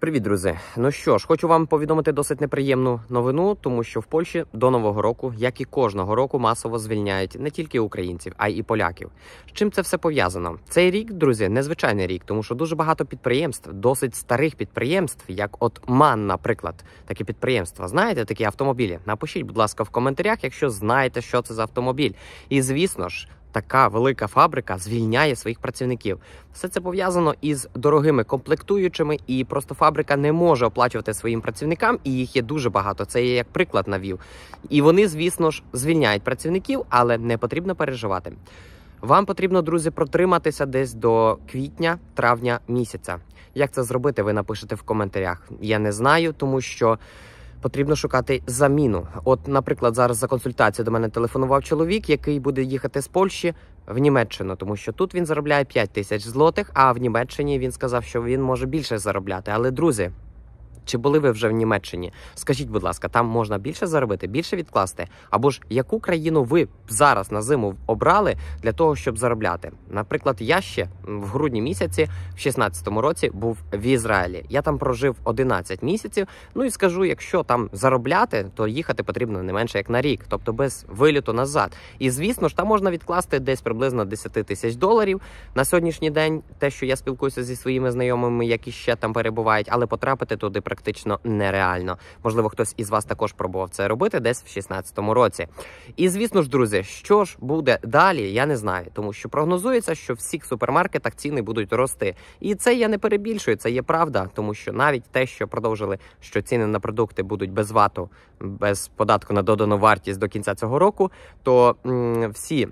Привіт, друзі! Ну що ж, хочу вам повідомити досить неприємну новину, тому що в Польщі до Нового року, як і кожного року, масово звільняють не тільки українців, а й і поляків. З чим це все пов'язано? Цей рік, друзі, незвичайний рік, тому що дуже багато підприємств, досить старих підприємств, як от МАН, наприклад, такі підприємства. Знаєте, такі автомобілі? Напишіть, будь ласка, в коментарях, якщо знаєте, що це за автомобіль. І, звісно ж, така велика фабрика звільняє своїх працівників. Все це пов'язано із дорогими комплектуючими, і просто фабрика не може оплачувати своїм працівникам, і їх є дуже багато. Це я як приклад навів. І вони, звісно ж, звільняють працівників, але не потрібно переживати. Вам потрібно, друзі, протриматися десь до квітня-травня місяця. Як це зробити, ви напишете в коментарях. Я не знаю, тому що потрібно шукати заміну. От, наприклад, зараз за консультацію до мене телефонував чоловік, який буде їхати з Польщі в Німеччину, тому що тут він заробляє 5 тисяч злотих, а в Німеччині він сказав, що він може більше заробляти. Але, друзі, чи були ви вже в Німеччині? Скажіть, будь ласка, там можна більше заробити, більше відкласти? Або ж яку країну ви зараз на зиму обрали для того, щоб заробляти? Наприклад, я ще в грудні місяці, в 16-му році, був в Ізраїлі. Я там прожив 11 місяців. Ну і скажу, якщо там заробляти, то їхати потрібно не менше як на рік, тобто без виліту назад. І, звісно ж, там можна відкласти десь приблизно 10 тисяч доларів. На сьогоднішній день, те, що я спілкуюся зі своїми знайомими, які ще там перебувають, але потрапити туди практично нереально. Можливо, хтось із вас також пробував це робити десь в 16-му році. І, звісно ж, друзі, що ж буде далі, я не знаю, тому що прогнозується, що в всіх супермаркетах ціни будуть рости. І це я не перебільшую, це є правда, тому що навіть те, що продовжили, що ціни на продукти будуть без ВАТу, без податку на додану вартість до кінця цього року, то всі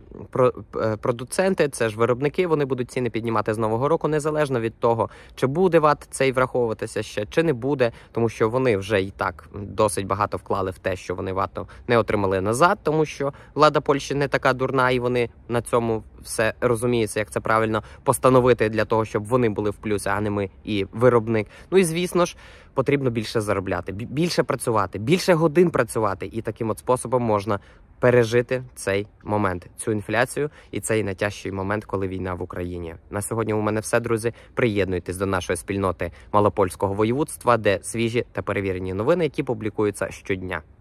продуценти, це ж виробники, вони будуть ціни піднімати з нового року, незалежно від того, чи буде ВАТ цей враховуватися ще, чи не буде, тому що вони вже і так досить багато вклали в те, що вони ВАТу не отримали назад, тому що влада Польщі не така дурна, і вони на цьому все розуміються, як це правильно постановити для того, щоб вони були в плюсі, а не ми і виробник. Ну і, звісно ж, потрібно більше заробляти, більше працювати, більше годин працювати, і таким от способом можна пережити цей момент, цю інфляцію і цей найтяжчий момент, коли війна в Україні. На сьогодні у мене все, друзі. Приєднуйтесь до нашої спільноти Малопольського воєводства, де свіжі та перевірені новини, які публікуються щодня.